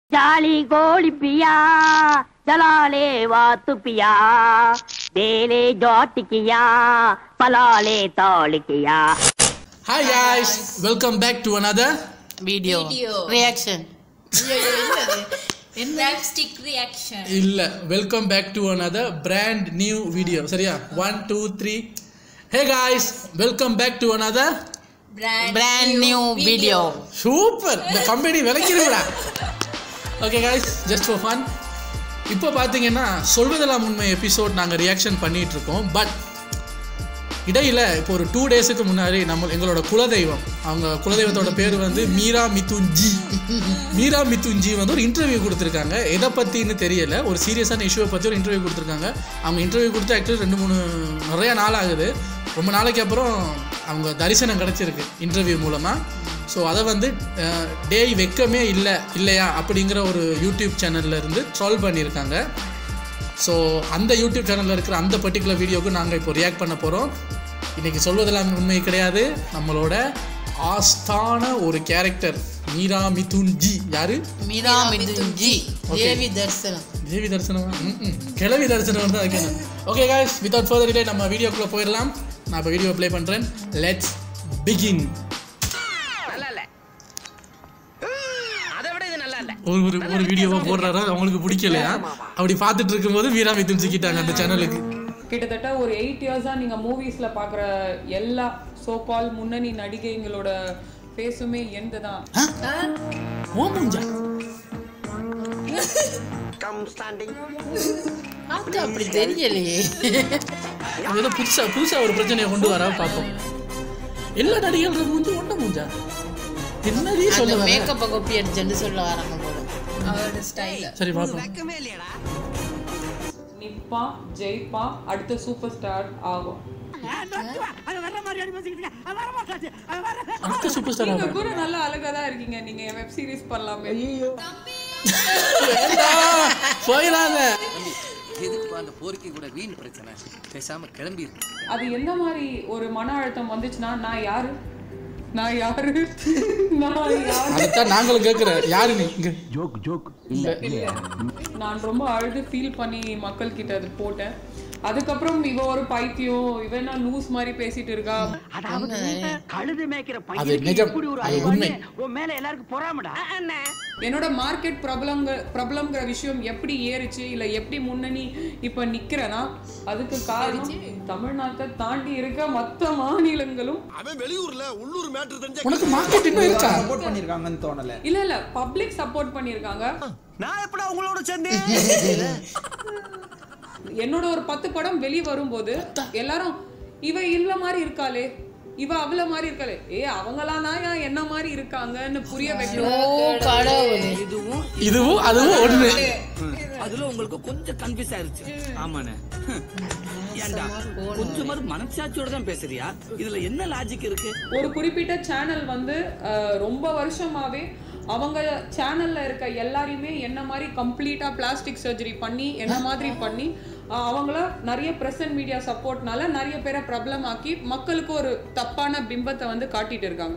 जाली गोली पिया जलाले वातु पिया बेले डॉट किया पलाले तौल किया. Hi guys, welcome back to another video reaction. Drastic reaction. இல்ல welcome back to another brand new video. சரியா 1 2 3. Hey guys, welcome back to another brand new video. Super. இந்த கம்பெனி விலைக்குதுடா. Okay guys, just for fun. இப்போ பாத்தீங்கன்னா சொல்வதெல்லாம் உண்மை episode நாங்க reaction பண்ணிட்டு இருக்கோம். பட் இடையில இப்போ ஒரு 2 டேஸ்க்கு முன்னாடி எங்களோட குலதெய்வம், அவங்க குலதெய்வத்தோட பேர் வந்து மீரா மிதுன்ஜி. மீரா மிதுன்ஜி வந்து ஒரு இன்டர்வியூ கொடுத்துருக்காங்க. எதை பற்றின்னு தெரியல, ஒரு சீரியஸான இஷ்யூவை பற்றி ஒரு இன்டர்வியூ கொடுத்துருக்காங்க. அவங்க இன்டர்வியூ கொடுத்து ஆக்சுவலி 2-3 நிறையா நாள் ஆகுது. ரொம்ப நாளைக்கு அப்புறம் அவங்க தரிசனம் கிடச்சிருக்கு இன்டர்வியூ மூலமாக. ஸோ அதை வந்து டேய் வெக்கமே இல்லையா அப்படிங்கிற ஒரு யூடியூப் சேனலில் இருந்து ட்ரோல் பண்ணியிருக்காங்க. ஸோ அந்த யூடியூப் சேனலில் இருக்கிற அந்த பர்டிகுலர் வீடியோவுக்கு நாங்கள் இப்போ ரியாக்ட் பண்ண போகிறோம். இன்றைக்கி சொல்வதெல்லாம் உண்மை கிடையாது. நம்மளோட ஆஸ்தான ஒரு கேரக்டர் மீரா மிதுன்ஜி. யாரு? மீரா மிதுன்ஜி. தேவி தரிசனம். தேவி தரிசனம் கிழவி தரிசனம் தான் வைக்கணும். Okay guys, without further delay நம்ம வீடியோக்குள்ளே போயிடலாம். நான் இப்போ வீடியோ ப்ளே பண்ணுறேன். Let's begin. ஒரு வீடியோவா போடுறாரா, அவங்களுக்கு பிடிக்கலையா? அப்படி பார்த்துட்டு இருக்கும்போது மீரா மிதுன்ஜி கிட்டாங்க அந்த சேனலுக்கு. கிட்டத்தட்ட ஒரு 8 இயர்ஸா நீங்க மூவிஸ்ல பாக்குற எல்லா சோகால் முன்னணி நடிகைங்களோட ஃபேஸுமே எந்ததான். ஓமஞ்சா கம் ஸ்டாண்டிங் அது அப்படி தெரியலையே. அதெல்லாம் புதுசா ஒரு பிரச்சனையை கொண்டு வர பார்ப்போம். எல்லா நடிகர்கள் மூஞ்சி ஒண்ணு மூஞ்சா என்னடி சொல்ல வர? மேக்கப் காப்பி அடிச்சேன்னு சொல்ல வராங்க போல அவரோட ஸ்டைல். சரி பாப்போம். நிப்பா ஜெயிப்பா அடுத்த சூப்பர் ஸ்டார் ஆகும். அடுத்த சூப்பர் ஸ்டார் நீங்க ஆகும். கூட நல்லா அழகா தான் இருக்கீங்க. நீங்க வெப் சீரிஸ் பண்ணலாமே. ஐயோ போயிடாத. எதுக்கு அந்த போர்க்கி கூட வீண் பிரச்சனை, பேசாம கிளம்பி இருக்கு. அது எந்த மாதிரி ஒரு மன அழுத்தம் வந்துச்சுன்னா நான் யாரு அதுதான் நாங்களும் கேட்குறேன். யாரு நீ? ஜோக் நான் ரொம்ப அழுது ஃபீல் பண்ணி மக்கள் கிட்ட அது போட்டேன். அதுக்கப்புறம் இவ ஒரு பைத்தியம், இவனா லூஸ் மாதிரி பேசிட்டு இருக்கா. கழுது மேய்க்கிற அது நிஜம், அது உண்மை. உன் மேல எல்லாருக்கும் பொறாமடா. என்னோட மார்க்கெட் ப்ராப்ளம்ங்கிற விஷயம் எப்படி ஏறிச்சு, இல்ல எப்படி முன்னணி இப்ப நிக்கிறேன்னா அதுக்கு காரணம் தமிழ்நாட்டை தாண்டி இருக்க மற்ற மாநிலங்களும். அவன் வெளியூர்ல உள்ளூர் மேட்டர் தெரிஞ்ச உனக்கு மார்க்கெட் இன்னும் இருக்கா? சப்போர்ட் பண்ணிருக்காங்கன்னு தோணல. இல்ல பப்ளிக் சப்போர்ட் பண்ணிருக்காங்க. நான் எப்படா உங்களோட சேர்ந்தேன்? என்னோட ஒரு 10 படம் வெளியே வரும்போது எல்லாரும் இவ இல்ல மாதிரி இருக்காளே, இவ அவள மாதிரி இருக்காளே, அவங்களாம் தான் என்ன மாதிரி இருக்காங்கன்னு புரிய வைக்கணும். இதுவும் அதுவும் ஒண்ணு. அதுல உங்களுக்கு கொஞ்சம் கன்ஃபியூஸ் ஆயிருச்சு. ஆமாண்ணே. ஏண்டா கொஞ்சம் மனசாட்சியோட தான் பேசுறியா? இதுல என்ன லாஜிக் இருக்கு? ஒரு குறிப்பிட்ட சேனல் வந்து ரொம்ப வருஷமாவே அவங்க சேனல்ல இருக்க எல்லாரையுமே என்ன மாதிரி கம்ப்ளீட்டா பிளாஸ்டிக் சர்ஜரி பண்ணி என்ன மாதிரி பண்ணி அவங்கள நிறைய பிரசன்ட் மீடியா சப்போர்ட்னால நிறைய பேரை ப்ராப்ளம் ஆக்கி மக்களுக்கு ஒரு தப்பான பிம்பத்தை வந்து காட்டிட்டு இருக்காங்க.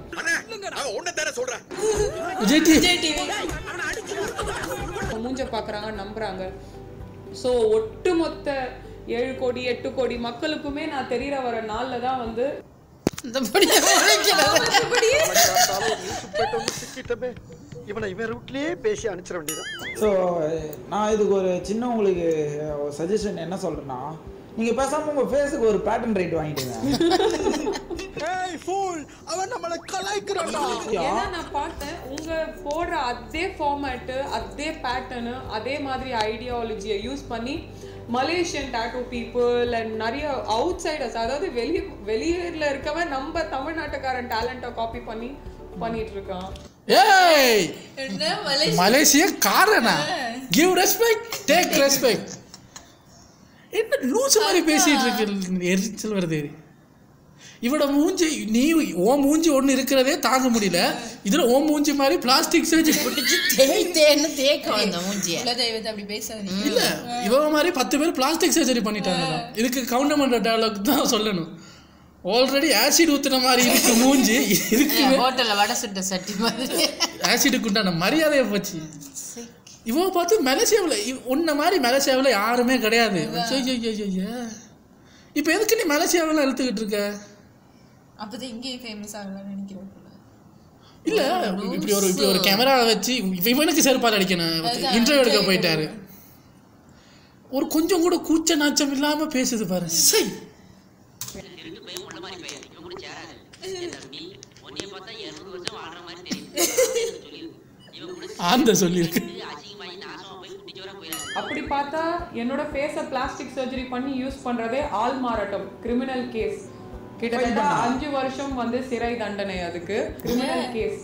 மூஞ்ச பாக்குறாங்க, நம்புறாங்க. சோ ஒட்டுமொத்த 7 கோடி 8 கோடி மக்களுக்குமே நான் தெரியற வர நாள்ல தான் வந்து இவனை இவன் ரூட்லயே பேசி அனுப்பிச்சிட வேண்டியது. ஸோ நான் இதுக்கு ஒரு சின்ன உங்களுக்கு சஜஷன் என்ன சொல்றேன்னா, நீங்க பேசாம உங்க ஃபேஸுக்கு ஒரு பேட்டர்ன் ரைட் வாங்கிடுங்க. ஏய் ஃபூல், அவன் நம்மள கலாய்க்கறான்டா. ஏன்னா நான் பார்த்தேன் உங்க போடுற அதே ஃபார்மேட், அதே பேட்டர்ன், அதே மாதிரி ஐடியாலஜியை யூஸ் பண்ணி மலேசியன் டாட்டூ பீப்புள் அண்ட் நிறைய அவுட் சைடர்ஸ், அதாவது வெளியூர்ல இருக்கவன் நம்ம தமிழ்நாட்டுக்காரன் டேலண்ட்டை காப்பி பண்ணிட்டு இருக்கான். ஏய் மலேசியா காரனா? Give respect, take respect. என்ன லூஸ் மாதிரி பேசிட்டு இருக்கு, எரிச்சல் வருது. இவட மூஞ்சி, நீ ஓ மூஞ்சி ஒன்று இருக்கிறதே தாங்க முடியல. இதுல ஓ மூஞ்சி மாதிரி பிளாஸ்டிக் சர்ஜரி தேக்க வந்த மூஞ்சி. குலதெய்வத்தை அப்படி பேசாதீங்க. இல்ல இவ மாதிரி 10 பேர் பிளாஸ்டிக் சர்ஜரி பண்ணிட்டாங்க. இதுக்கு கவுண்டர் பண்ற டயலாக் தான் சொல்லணும். ஆல்ரெடி ஆசிட் ஊத்துன மாதிரி இருக்கு மூஞ்சி. இதுக்கு ஹோட்டல்ல வடை சுட்ட சட்டி மாதிரி ஆசிடுக்கு உண்டான மரியாதையை போச்சு. இவ பார்த்து மலேசியாவில் உன்ன மாதிரி மலேசியாவில் யாருமே கிடையாது. இப்போ எதுக்கு நீ மலேசியாவெல்லாம் இழுத்துக்கிட்டு இருக்க? அப்பதான் இங்கே ஃபேமஸ் ஆகலாம்னு நினைக்கிறேன். இல்ல இப்படி ஒரு கேமரா வச்சு இவனுக்கு செருப்பால் அடிக்கணும். இன்டர்வியூ எடுக்க போயிட்டாரு. ஒரு கொஞ்சம் கூட கூச்ச நாச்சம் இல்லாம பேசுது பாரு. சை ஆந்த சொல்லியிருக்கு. அப்படி பார்த்தா என்னோட ஃபேஸை பிளாஸ்டிக் சர்ஜரி பண்ணி யூஸ் பண்றதே ஆள் மாறாட்டம், கிரிமினல் கேஸ். கிட்டத்தட்ட 5 வருஷம் வந்து சிறை தண்டனை அதுக்கு. Criminal case.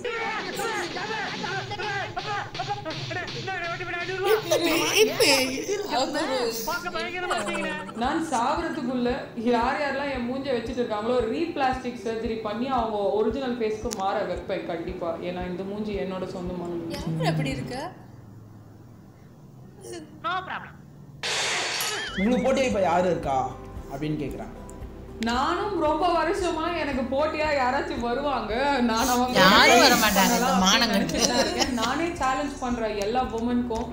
நான் சாவறதுக்குள்ள யாரெல்லாம் என் மூஞ்ச வச்சுட்டு இருக்காங்களோ ரீபிளாஸ்டிக் சர்ஜரி பண்ணி அவங்க ஒரிஜினல் ஃபேஸ்க்கு மாற வைப்பேன் கண்டிப்பா. ஏன்னா இந்த மூஞ்சி என்னோட சொந்தமான மூஞ்சி. அப்படி இருக்கா? உங்களுக்கு போட்டியா இப்ப யாரு இருக்கா அப்படின்னு கேக்குறாங்க. நானும் ரொம்ப வருஷமா எனக்கு போட்டியா யாராச்சும் வருவாங்க, நான் அவங்க யாரும் வர மாட்டாங்க. நானே சேலஞ்ச் பண்றேன் எல்லா வுமனுக்கும்.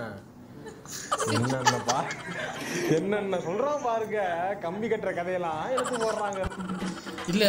என்னென்ன சொல்றோம் பாருங்க, கம்பி கட்டுற கதையெல்லாம் எடுத்து போடுறாங்க. இல்ல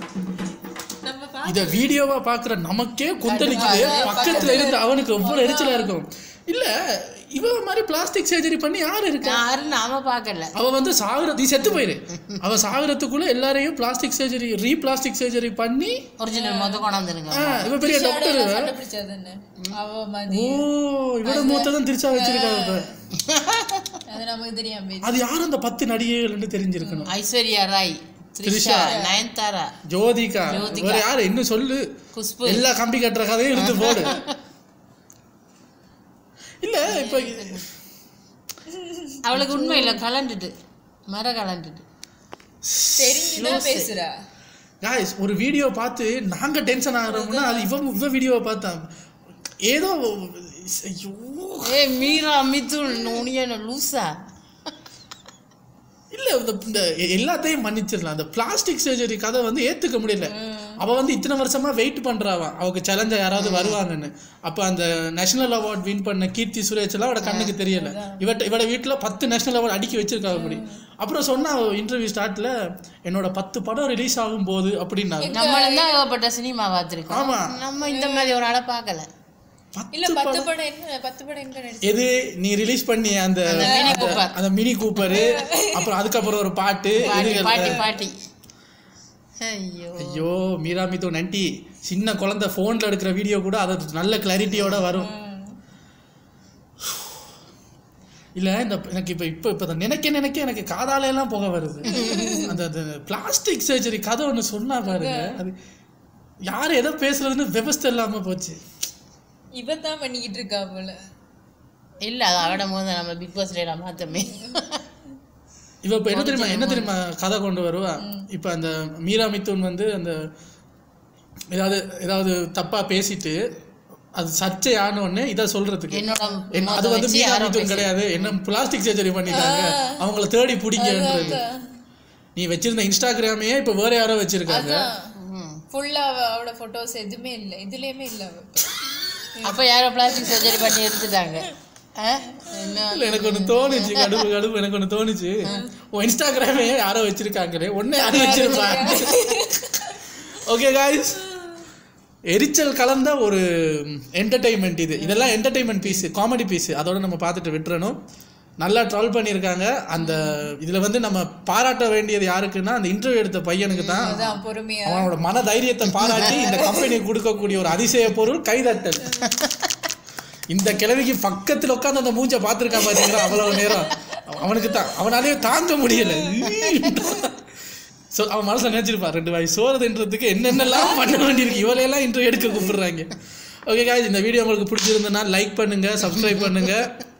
இத வீடியோவா பாக்குற நமக்கே கொந்தளிக்குது. பக்கத்துல இருந்து அவனுக்கு எவ்வளவு எரிச்சலா இருக்கும். இல்ல இவ மாதிரி பிளாஸ்டிக் சர்ஜரி பண்ணி யாரு இருக்கா? யாரும் நாம பார்க்கல. அவ வந்து சாகுறது செத்து போயிரு. அவ சாகுறதுக்குள்ள எல்லாரையும் பிளாஸ்டிக் சர்ஜரி ரீபிளாஸ்டிக் சர்ஜரி பண்ணி ஒரிஜினல் மொத்த கொண்டாந்துருங்க. இவ பெரிய டாக்டர். அவ மாதிரி இவட மூத்ததான் திருச்சா வச்சிருக்காங்க. அது நமக்கு தெரியாம. அது யார் அந்த 10 நடிகைகள்னு தெரிஞ்சிருக்கணும். ஐஸ்வர்யா ராய், த்ரிஷா, நயன்தாரா, ஜோதிகா, வேற யாரு இன்னும் சொல்லு. குஷ்பு. எல்லா கம்பி கட்டுற கதையும் எடுத்து போடு. இல்ல இப்ப அவளுக்கு உண்மை இல்ல, கலண்டுட்டு மர கலண்டுட்டு தெரிஞ்சுதான் பேசுறா. गाइस ஒரு வீடியோ பார்த்து நாங்க டென்ஷன் ஆகுறோம்னா அது இவ வீடியோவை பார்த்தா ஏதோ ஐயோ மீரா மிதுன் நோனியான லூசா. இல்ல இந்த எல்லாத்தையும் மன்னிச்சிடலாம். அந்த பிளாஸ்டிக் சர்ஜரி கதை வந்து ஏத்துக்க முடியல. அவ வந்து இத்தனை வருஷமா வெயிட் பண்றாவா அவக்கு சேலஞ்சா யாராவது வருவாங்கன்னு. அப்ப அந்த நேஷனல் அவார்ட் வின் பண்ண கீர்த்தி சுரேஷ் எல்லாம் அவட கண்ணுக்கு தெரியல. இவட வீட்டுல 10 நேஷனல் அவார்ட் அடுக்கி வச்சிருக்காங்க. அப்படி அப்புறம் சொன்னா இன்டர்வியூ ஸ்டார்ட்ல என்னோட 10 படம் ரிலீஸ் ஆகும் போது அப்படின்னாங்க. நம்மளும் தான் ஏகப்பட்ட சினிமா பார்த்துருக்கோம். ஆமா நம்ம இந்த மாதிரி ஒரு ஆளை பார்க்கல. இல்ல 10 படம் எங்க நடிச்சு எது நீ ரிலீஸ் பண்ணி அந்த மினி கூப்பர், அப்புறம் அதுக்கப்புறம் ஒரு பாட்டு பாட்டி. ஐயோ மீரா மிதுன் நண்டி சின்ன குழந்தை போன்ல எடுக்கிற வீடியோ கூட அது நல்ல கிளாரிட்டியோட வரும். இல்ல இந்த எனக்கு இப்ப நினைக்க எனக்கு காதால எல்லாம் புகை வருது. அந்த பிளாஸ்டிக் சர்ஜரி கதை ஒண்ணு சொன்னா பாருங்க, அது யாரு எதை பேசுறதுன்னு விவஸ்தை இல்லாம போச்சு. இவதான் பண்ணிக்கிட்டு இருக்கா போல. இல்ல அது அவட போது நம்ம பிக் பாஸ் டேல மாத்தமே. இவ இப்ப என்ன தெரியுமா கதை கொண்டு வருவா. இப்ப அந்த மீரா மிதுன் வந்து அந்த ஏதாவது தப்பா பேசிட்டு அது சர்ச்சை ஆன உடனே இதை சொல்றதுக்கு அது வந்து மீரா மிதுன் கிடையாது, என்ன பிளாஸ்டிக் சர்ஜரி பண்ணிட்டாங்க அவங்கள தேடி பிடிக்கிறது. நீ வச்சிருந்த இன்ஸ்டாகிராமே இப்ப வேற யாரோ வச்சிருக்காங்க. ஃபுல்லா அவளோட போட்டோஸ் எதுவுமே இல்ல, இதுலயுமே இல்ல. அப்ப யாரோ பிளாஸ்டிக் சர்ஜரி பண்ணி எடுத்துட்டாங்க. எனக்கு ஒண்ணு தோணுச்சு, கடுப்பு எனக்கு ஒண்ணு தோணுச்சு. இன்ஸ்டாகிராமே யாரோ வச்சிருக்காங்களே, ஒன்னே யாரும் வச்சிருப்பாங்க. ஓகே காய்ஸ், எரிச்சல் கலந்த ஒரு என்டர்டெயின்மெண்ட் இதெல்லாம் என்டர்டெயின்மெண்ட் பீஸ், காமெடி பீஸ். அதோட நம்ம பார்த்துட்டு விட்டுறணும். நல்லா ட்ரால் பண்ணியிருக்காங்க. அந்த இதுல வந்து நம்ம பாராட்ட வேண்டியது யாருக்குன்னா அந்த இன்டர்வியூ எடுத்த பையனுக்கு தான். அவனோட மன தைரியத்தை பாராட்டி இந்த கம்பெனி கொடுக்கக்கூடிய ஒரு அதிசய பொருள் கைதட்டல். இந்த கிழவிக்கு பக்கத்துல உட்காந்து அந்த மூஞ்சை பார்த்துருக்கான் பாத்தீங்களா, அவ்வளவு நேரம் அவனுக்கு தான் அவனாலே தாங்க முடியல. அவன் மனசுல நினைச்சிருப்பான் 2 வாய் சோறுன்றதுக்கு என்னென்னலாம் பண்ண வேண்டியிருக்கு, இவளையெல்லாம் இன்டர்வியூ எடுக்க கூப்பிடுறாங்க. ஓகே காய்ஸ், இந்த வீடியோ உங்களுக்கு பிடிச்சிருந்ததுன்னா லைக் பண்ணுங்க, சப்ஸ்கிரைப் பண்ணுங்க.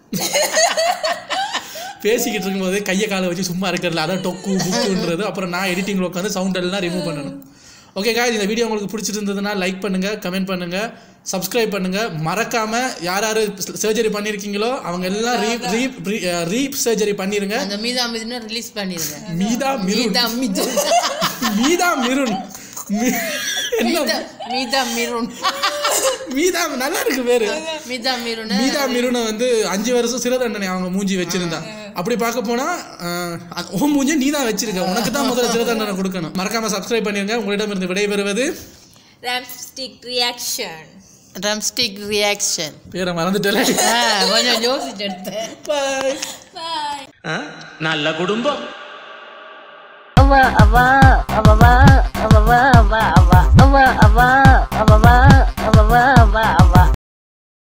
பேசிக்கிட்டு இருக்கும்போது கையை காலை வச்சு சும்மா இருக்கிறதுல அதான் டொக்கு புக்குன்றது. அப்புறம் நான் எடிட்டிங்கில் உட்காந்து சவுண்ட் எல்லாம் ரிமூவ் பண்ணணும். ஓகே காய்ஸ், இந்த வீடியோ உங்களுக்கு பிடிச்சிருந்ததுன்னா லைக் பண்ணுங்க, கமெண்ட் பண்ணுங்க, சப்ஸ்கிரைப் பண்ணுங்க. மறக்காம யார் யாரு சர்ஜரி பண்ணிருக்கீங்களோ அவங்க எல்லாம் ரீப் சர்ஜரி பண்ணிருங்க. அந்த மீதா மிதுன் ரிலீஸ் பண்ணிருங்க. மீதா மிருன் மீதா மிருன் மீதா நல்லா இருக்கு பேரு. மீதா மிருனை வந்து 5 வருஷம் சிறை தண்டனை அவங்க மூஞ்சி வச்சிருந்தா. அப்படி பார்க்க போனா உன் மூஞ்சி நீ தான் வச்சிருக்க, உனக்கு தான் முதல்ல சிறை தண்டனை கொடுக்கணும். மறக்காம சப்ஸ்கிரைப் பண்ணிருங்க. உங்களிடம் இருந்து விடைபெறுவது ட்ரம்ஸ்டிக் ரியாக்ஷன். பேரை மறந்துட்டல, கொஞ்சம் யோசிச்சு எடுத்தேன். நல்ல குடும்பம். அவா அவா அவா அவா அவா அவா அவா அவா